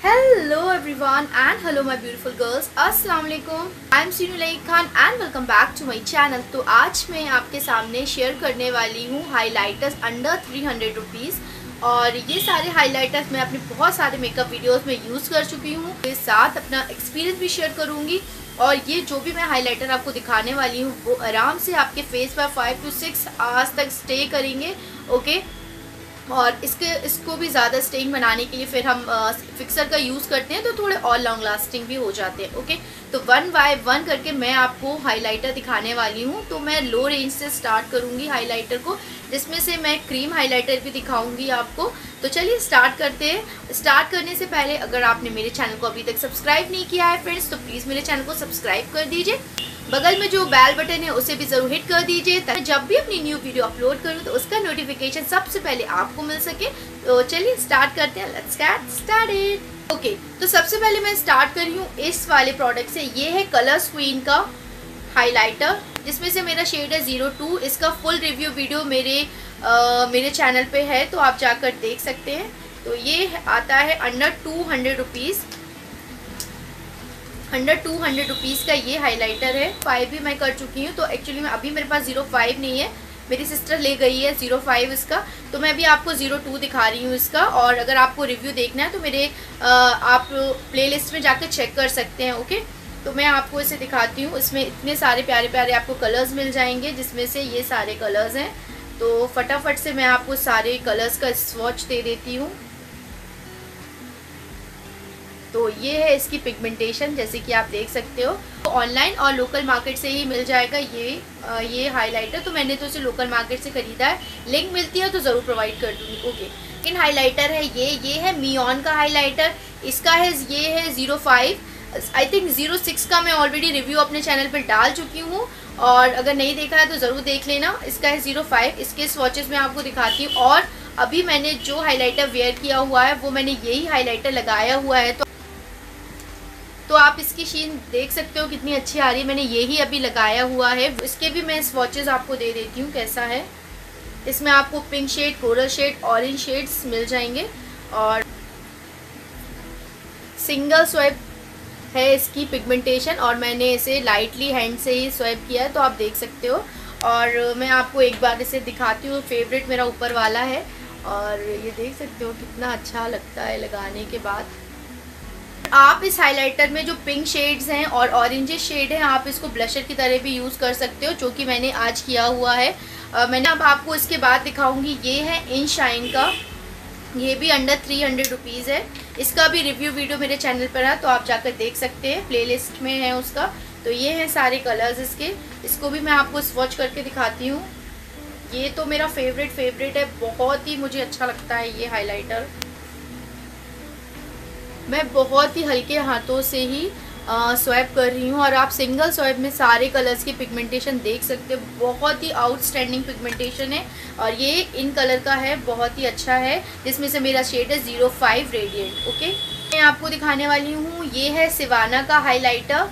Hello everyone and hello my beautiful girls. अस्सलाम वालेकुम. I am Sinu Laik Khan and welcome back to my channel. तो आज मैं आपके सामने शेयर करने वाली हूँ हाइलाइटर्स अंडर 300 रुपीज़ और ये सारे हाइलाइटर्स मैं अपने बहुत सारे मेकअप वीडियोस में यूज़ कर चुकी हूँ. इसके साथ अपना एक्सपीरियंस भी शेयर करूँगी और ये जो भी मैं हाइलाइटर आपको दिखाने वाली हूँ वो आराम से आपके फेस पर 5 to 6 आवर्स तक स्टे करेंगे. ओके और इसको भी ज़्यादा स्टेइंग बनाने के लिए फिर हम फिक्सर का यूज़ करते हैं तो थोड़े और लॉन्ग लास्टिंग भी हो जाते हैं. ओके तो वन बाय वन करके मैं आपको हाइलाइटर दिखाने वाली हूँ. तो मैं लो रेंज से स्टार्ट करूँगी हाइलाइटर को, जिसमें से मैं क्रीम हाइलाइटर भी दिखाऊंगी आपको. तो चलिए स्टार्ट करते हैं. स्टार्ट करने से पहले अगर आपने मेरे चैनल को अभी तक सब्सक्राइब नहीं किया है फ्रेंड्स तो प्लीज़ मेरे चैनल को सब्सक्राइब कर दीजिए. बगल में जो बेल बटन है उसे भी ज़रूर हिट कर दीजिए ताकि जब भी अपनी न्यू वीडियो अपलोड करूँ तो उसका नोटिफिकेशन सबसे पहले आपको मिल सके. तो चलिए स्टार्ट करते हैं. Let's get started. ओके तो सबसे पहले मैं स्टार्ट कर रही हूँ इस वाले प्रोडक्ट से. ये है कलर्स क्वीन का हाइलाइटर जिसमें से मेरा शेड है 02. इसका फुल रिव्यू वीडियो मेरे चैनल पे है तो आप जाकर देख सकते हैं. तो ये आता है अंडर 200 रुपीज़. अंडर 200 रुपीज़ का ये हाइलाइटर है. 5 भी मैं कर चुकी हूँ. तो एक्चुअली में अभी मेरे पास 05 नहीं है, मेरी सिस्टर ले गई है 05 इसका. तो मैं भी आपको 02 दिखा रही हूँ इसका. और अगर आपको रिव्यू देखना है तो मेरे आप प्लेलिस्ट में जाकर चेक कर सकते हैं. ओके तो मैं आपको इसे दिखाती हूँ. इसमें इतने सारे प्यारे प्यारे आपको कलर्स मिल जाएंगे जिसमें से ये सारे कलर्स हैं. तो फटाफट से मैं आपको सारे कलर्स का स्वॉच दे देती हूँ. तो ये है इसकी पिगमेंटेशन जैसे कि आप देख सकते हो. तो ऑनलाइन और लोकल मार्केट से ही मिल जाएगा ये हाइलाइटर. तो मैंने तो इसे लोकल मार्केट से ख़रीदा है. लिंक मिलती है तो ज़रूर प्रोवाइड कर दूँगी. ओके इन हाइलाइटर है ये है मियोन का हाइलाइटर. इसका है ये है 05. आई थिंक 06 का मैं ऑलरेडी रिव्यू अपने चैनल पर डाल चुकी हूँ और अगर नहीं देखा है तो ज़रूर देख लेना. इसका है 05. इसके स्वॉचेस मैं आपको दिखाती हूँ. और अभी मैंने जो हाइलाइटर वेयर किया हुआ है वो मैंने यही हाइलाइटर लगाया हुआ है. तो आप इसकी शीन देख सकते हो कितनी अच्छी आ रही है. मैंने यही अभी लगाया हुआ है. इसके भी मैं स्वॉचेस आपको दे देती हूँ कैसा है. इसमें आपको pink shade, coral shade, orange shades मिल जाएंगे और सिंगल स्वाइप है इसकी पिगमेंटेशन और मैंने इसे लाइटली हैंड से ही स्वाइप किया है तो आप देख सकते हो. और मैं आपको एक बार इसे दिखाती हूँ. फेवरेट मेरा ऊपर वाला है और ये देख सकते हो कितना अच्छा लगता है लगाने के बाद. आप इस हाइलाइटर में जो पिंक शेड्स हैं और ऑरेंज शेड है आप इसको ब्लशर की तरह भी यूज़ कर सकते हो, जो कि मैंने आज किया हुआ है. मैंने अब आपको इसके बाद दिखाऊंगी. ये है इन शाइन का. ये भी अंडर 300 रुपीज़ है. इसका भी रिव्यू वीडियो मेरे चैनल पर है तो आप जाकर देख सकते हैं. प्लेलिस्ट में है उसका. तो ये हैं सारे कलर्स इसके. इसको भी मैं आपको स्वॉच करके दिखाती हूँ. ये तो मेरा फेवरेट है. बहुत ही मुझे अच्छा लगता है ये हाइलाइटर. मैं बहुत ही हल्के हाथों से ही स्वैप कर रही हूँ और आप सिंगल स्वैप में सारे कलर्स की पिगमेंटेशन देख सकते हो. बहुत ही आउटस्टैंडिंग पिगमेंटेशन है और ये इन कलर का है. बहुत ही अच्छा है जिसमें से मेरा शेड है 05 रेडिएंट. ओके मैं आपको दिखाने वाली हूँ. ये है सिवाना का हाइलाइटर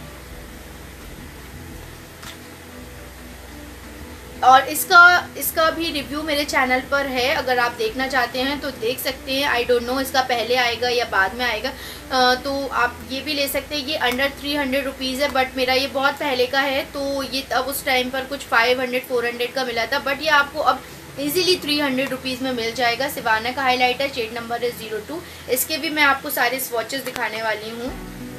और इसका भी रिव्यू मेरे चैनल पर है. अगर आप देखना चाहते हैं तो देख सकते हैं. आई डोंट नो इसका पहले आएगा या बाद में आएगा. तो आप ये भी ले सकते हैं. ये अंडर 300 रुपीज़ है बट मेरा ये बहुत पहले का है तो ये तब उस टाइम पर कुछ 500-400 का मिला था. बट ये आपको अब इजीली 300 रुपीज़ में मिल जाएगा. सिवाना का हाइलाइटर. शेड नंबर है 02. इसके भी मैं आपको सारे स्वॉचेस दिखाने वाली हूँ.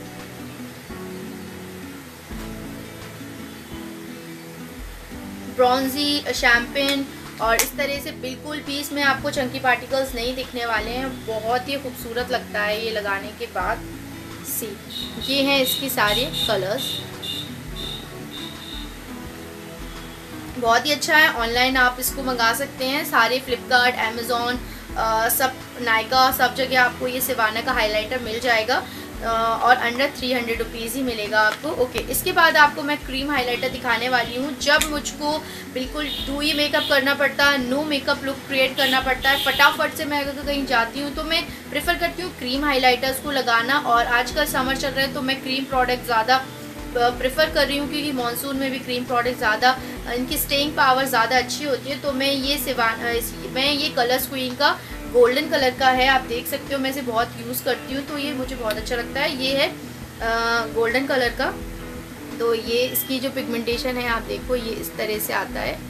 ब्रॉन्जी, शैम्पेन और इस तरह से बिल्कुल भी इसमें आपको चंकी पार्टिकल्स नहीं दिखने वाले हैं. बहुत ही खूबसूरत लगता है ये लगाने के बाद. ये हैं इसकी सारे कलर्स. बहुत ही अच्छा है. ऑनलाइन आप इसको मंगा सकते हैं. सारे फ्लिपकार्ट, अमेज़ॉन, सब नायका सब जगह आपको ये सिवाना का हाइलाइटर मिल जाएगा और अंडर 300 रुपीज़ ही मिलेगा आपको. ओके इसके बाद आपको मैं क्रीम हाइलाइटर दिखाने वाली हूँ. जब मुझको बिल्कुल डूई मेकअप करना पड़ता है, नो मेकअप लुक क्रिएट करना पड़ता है, फटाफट से मैं अगर कहीं जाती हूँ तो मैं प्रेफर करती हूँ क्रीम हाइलाइटर्स को लगाना. और आजकल समर चल रहा है तो मैं क्रीम प्रोडक्ट ज़्यादा प्रेफर कर रही हूँ क्योंकि मानसून में भी क्रीम प्रोडक्ट ज़्यादा इनकी स्टेइंग पावर ज़्यादा अच्छी होती है. तो मैं ये कलर्स क्वीन का गोल्डन कलर का है, आप देख सकते हो। मैं इसे बहुत यूज़ करती हूँ तो ये मुझे बहुत अच्छा लगता है। ये है गोल्डन कलर का, तो ये इसकी जो पिगमेंटेशन है आप देखो, ये इस तरह से आता है।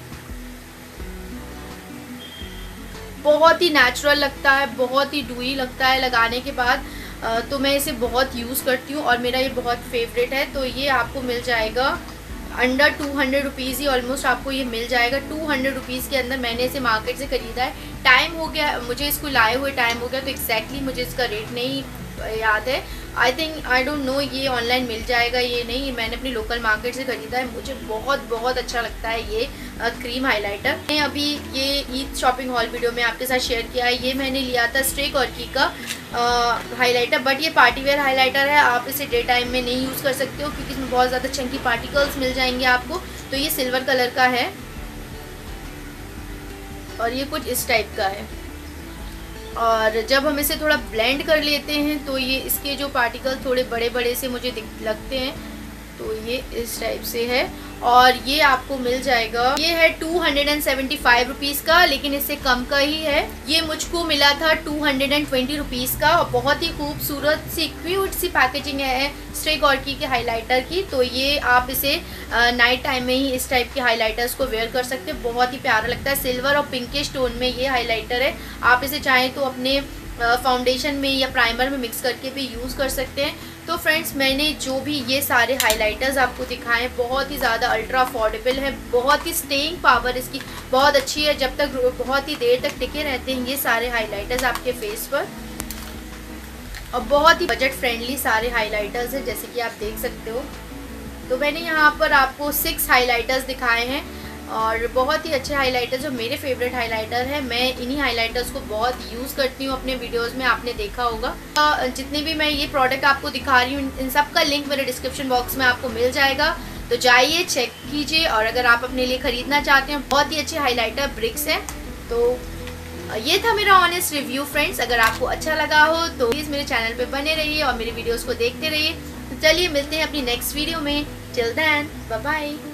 बहुत ही नेचुरल लगता है, बहुत ही डूई लगता है लगाने के बाद। तो मैं इसे बहुत यूज़ करती हूँ और मेरा ये बहुत फेवरेट है। तो ये आपको मिल जाएगा अंडर 200 रुपीज़ ही ऑलमोस्ट आपको ये मिल जाएगा। 200 रुपीज़ के अंदर मैंने इसे मार्केट से ख़रीदा है। टाइम हो गया मुझे इसको लाए हुए, टाइम हो गया, तो एग्जैक्टली मुझे इसका रेट नहीं याद है। आई डोंट नो ये ऑनलाइन मिल जाएगा ये नहीं, मैंने अपनी लोकल मार्केट से ख़रीदा है। मुझे बहुत अच्छा लगता है ये क्रीम हाइलाइटर। मैं अभी ये ईद शॉपिंग हॉल वीडियो में आपके साथ शेयर किया है। ये मैंने लिया था स्ट्रे कॉर्की का हाइलाइटर, बट ये पार्टी वेयर हाइलाइटर है। आप इसे डे टाइम में नहीं यूज़ कर सकते हो क्योंकि इसमें बहुत ज़्यादा चंकी पार्टिकल्स मिल जाएंगे आपको। तो ये सिल्वर कलर का है और ये कुछ इस टाइप का है। और जब हम इसे थोड़ा ब्लेंड कर लेते हैं तो ये इसके जो पार्टिकल थोड़े बड़े बड़े से मुझे लगते हैं, तो ये इस टाइप से है। और ये आपको मिल जाएगा, ये है 275 रुपीज़ का, लेकिन इससे कम का ही है। ये मुझको मिला था 220 रुपीज़ का और बहुत ही खूबसूरत सी क्यूट सी पैकेजिंग है स्ट्रे कॉर्की के हाइलाइटर की। तो ये आप इसे नाइट टाइम में ही इस टाइप के हाइलाइटर्स को वेयर कर सकते हैं, बहुत ही प्यारा लगता है। सिल्वर और पिंकिश टोन में ये हाइलाइटर है। आप इसे चाहें तो अपने फाउंडेशन में या प्राइमर में मिक्स करके भी यूज़ कर सकते हैं। तो फ्रेंड्स, मैंने जो भी ये सारे हाइलाइटर्स आपको दिखाएं बहुत ही ज़्यादा अल्ट्रा अफोर्डेबल है, बहुत ही स्टेइंग पावर इसकी बहुत अच्छी है, जब तक बहुत ही देर तक टिके रहते हैं ये सारे हाइलाइटर्स आपके फेस पर। और बहुत ही बजट फ्रेंडली सारे हाइलाइटर्स हैं, जैसे कि आप देख सकते हो। तो मैंने यहाँ पर आपको 6 हाइलाइटर्स दिखाए हैं और बहुत ही अच्छे हाइलाइटर जो मेरे फेवरेट हाइलाइटर है। मैं इन्हीं हाइलाइटर्स को बहुत यूज़ करती हूँ अपने वीडियोस में, आपने देखा होगा। जितने भी मैं ये प्रोडक्ट आपको दिखा रही हूँ इन सब का लिंक मेरे डिस्क्रिप्शन बॉक्स में आपको मिल जाएगा, तो जाइए चेक कीजिए। और अगर आप अपने लिए ख़रीदना चाहते हैं, बहुत ही अच्छे हाइलाइटर ब्रिक्स हैं। तो ये था मेरा ऑनेस्ट रिव्यू फ्रेंड्स। अगर आपको अच्छा लगा हो तो प्लीज़ मेरे चैनल पर बने रहिए और मेरे वीडियोज़ को देखते रहिए। तो चलिए मिलते हैं अपनी नेक्स्ट वीडियो में। Till then bye bye.